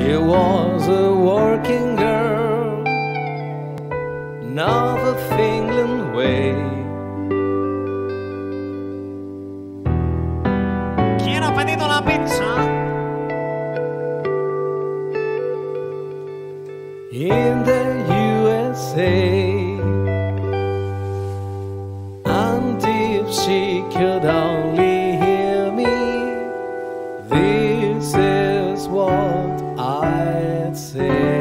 She was a working girl, not the Finland way. ¿Quién ha pedido la pizza? In the USA, and if she could only hear me, this is what I'd say.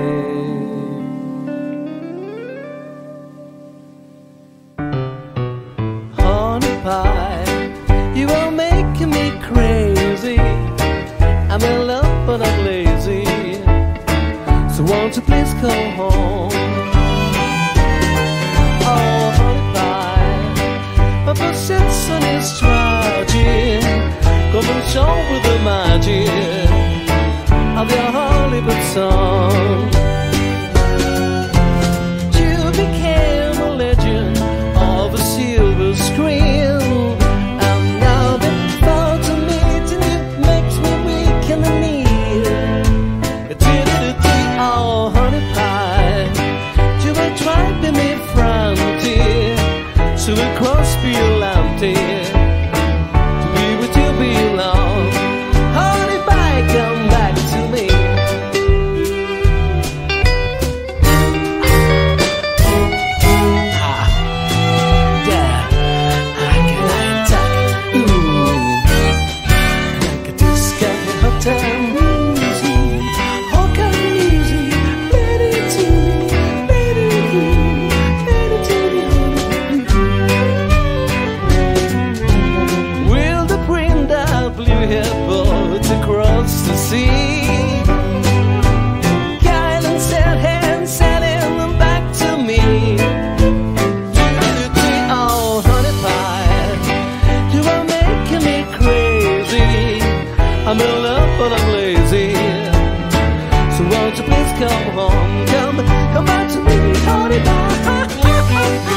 Honey pie, you are making me crazy. I'm in love but I'm lazy, so won't you please come home? Oh, honey pie, Papa Simpson is tragic. Come and show with the magic of your Hollywood song. You became a legend of a silver screen, and now the thought of meeting you makes me weak in the knee. Oh, honey pie, you were driving me frantic, so we'll cross the Atlantic to be with you belong. Honey pie, come back to me. Yeah, I can attack. Ooh, like a discovery hotel. Boats across the sea, Kylan said and sailing them back to me. Oh, honey pie, you are making me crazy. I'm in love but I'm lazy, so won't you please come home? Come back to me, honey pie.